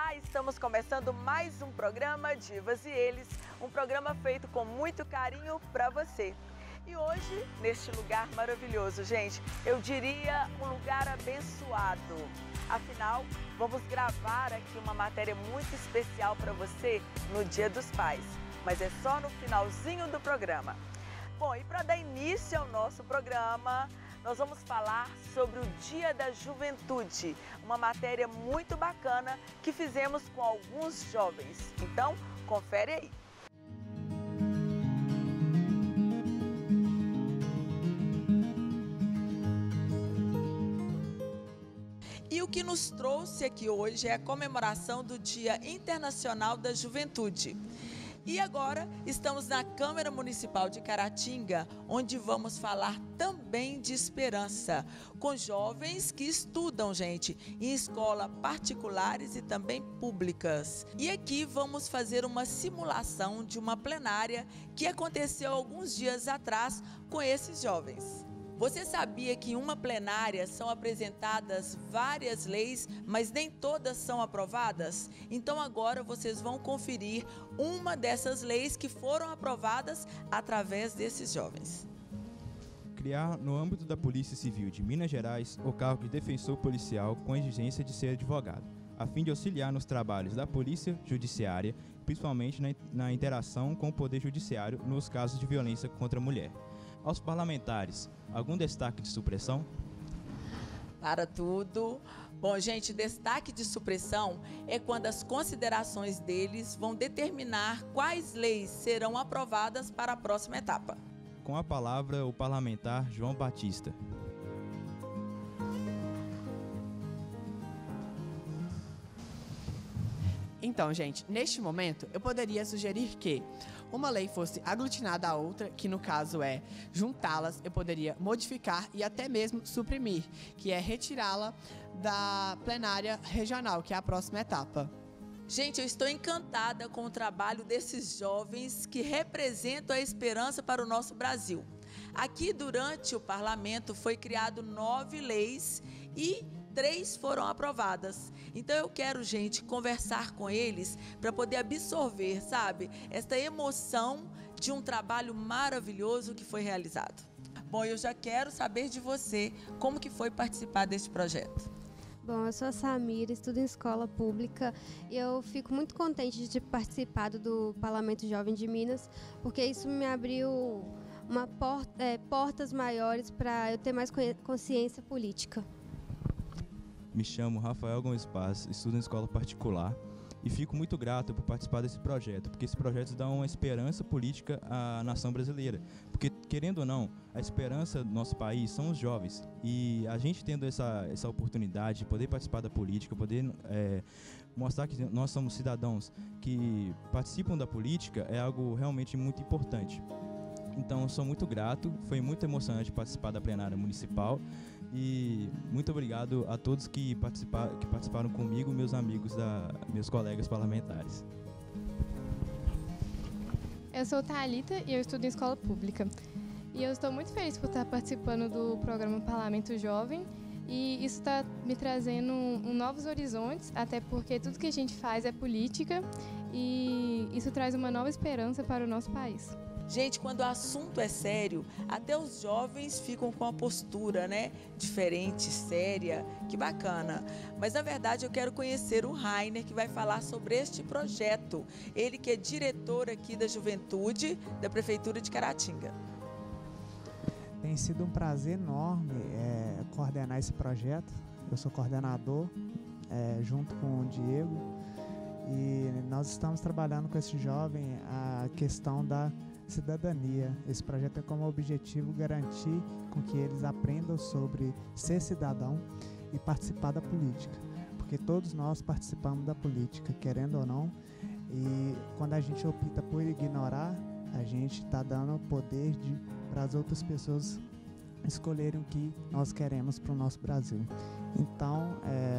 Olá, estamos começando mais um programa Divas e Eles, um programa feito com muito carinho para você. E hoje, neste lugar maravilhoso, gente, eu diria um lugar abençoado. Afinal, vamos gravar aqui uma matéria muito especial para você no Dia dos Pais, mas é só no finalzinho do programa. Bom, e para dar início ao nosso programa, nós vamos falar sobre o Dia da Juventude, uma matéria muito bacana que fizemos com alguns jovens. Então, confere aí. E o que nos trouxe aqui hoje é a comemoração do Dia Internacional da Juventude. E agora estamos na Câmara Municipal de Caratinga, onde vamos falar também de esperança, com jovens que estudam, gente, em escolas particulares e também públicas. E aqui vamos fazer uma simulação de uma plenária que aconteceu alguns dias atrás com esses jovens. Você sabia que em uma plenária são apresentadas várias leis, mas nem todas são aprovadas? Então agora vocês vão conferir uma dessas leis que foram aprovadas através desses jovens. Criar, no âmbito da Polícia Civil de Minas Gerais, o cargo de defensor policial com exigência de ser advogado, a fim de auxiliar nos trabalhos da Polícia Judiciária, principalmente na interação com o Poder Judiciário nos casos de violência contra a mulher. Aos parlamentares, algum destaque de supressão? Para tudo. Bom, gente, destaque de supressão é quando as considerações deles vão determinar quais leis serão aprovadas para a próxima etapa. Com a palavra, o parlamentar João Batista. Então, gente, neste momento eu poderia sugerir que uma lei fosse aglutinada à outra, que no caso é juntá-las, eu poderia modificar e até mesmo suprimir, que é retirá-la da plenária regional, que é a próxima etapa. Gente, eu estou encantada com o trabalho desses jovens que representam a esperança para o nosso Brasil. Aqui, durante o parlamento, foi criado 9 leis e 3 foram aprovadas. Então eu quero, gente, conversar com eles para poder absorver, sabe, esta emoção de um trabalho maravilhoso que foi realizado. Bom, eu já quero saber de você, como que foi participar deste projeto? Bom, eu sou a Samira, estudo em escola pública e eu fico muito contente de ter participado do Parlamento Jovem de Minas, porque isso me abriu portas maiores para eu ter mais consciência política. Me chamo Rafael Gomes Paz, estudo em escola particular e fico muito grato por participar desse projeto, porque esse projeto dá uma esperança política à nação brasileira. Porque, querendo ou não, a esperança do nosso país são os jovens. E a gente tendo essa oportunidade de poder participar da política, poder mostrar que nós somos cidadãos que participam da política, é algo realmente muito importante. Então, eu sou muito grato, foi muito emocionante participar da plenária municipal e muito obrigado a todos que participaram comigo, meus amigos, meus colegas parlamentares. Eu sou Thalita e eu estudo em escola pública. E eu estou muito feliz por estar participando do programa Parlamento Jovem e isso está me trazendo novos horizontes, até porque tudo que a gente faz é política e isso traz uma nova esperança para o nosso país. Gente, quando o assunto é sério, até os jovens ficam com a postura, né? Diferente, séria, que bacana. Mas, na verdade, eu quero conhecer o Rainer, que vai falar sobre este projeto. Ele que é diretor aqui da Juventude, da Prefeitura de Caratinga. Tem sido um prazer enorme coordenar esse projeto. Eu sou coordenador, junto com o Diego. E nós estamos trabalhando com esse jovem a questão da cidadania. Esse projeto tem como objetivo garantir com que eles aprendam sobre ser cidadão e participar da política, porque todos nós participamos da política, querendo ou não, e quando a gente opta por ignorar, a gente está dando poder para as outras pessoas escolherem o que nós queremos para o nosso Brasil. Então,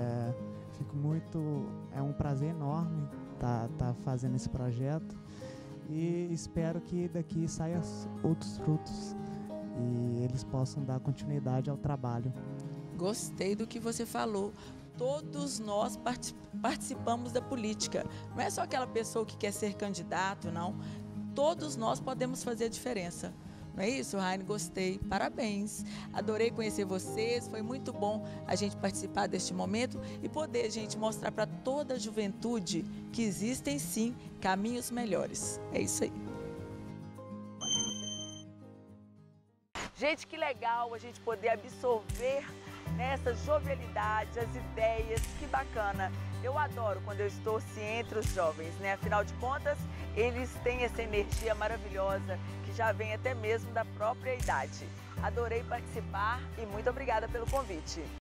é um prazer enorme tá fazendo esse projeto. E espero que daqui saiam outros frutos e eles possam dar continuidade ao trabalho. Gostei do que você falou. todos nós participamos da política. Não é só aquela pessoa que quer ser candidato, não. Todos nós podemos fazer a diferença. Não é isso, Raine? Gostei. Parabéns. Adorei conhecer vocês. Foi muito bom a gente participar deste momento e poder, gente, mostrar para toda a juventude que existem, sim, caminhos melhores. É isso aí. Gente, que legal a gente poder absorver nessa jovialidade, as ideias, que bacana. Eu adoro quando eu estou entre os jovens, né? Afinal de contas, eles têm essa energia maravilhosa que já vem até mesmo da própria idade. Adorei participar e muito obrigada pelo convite.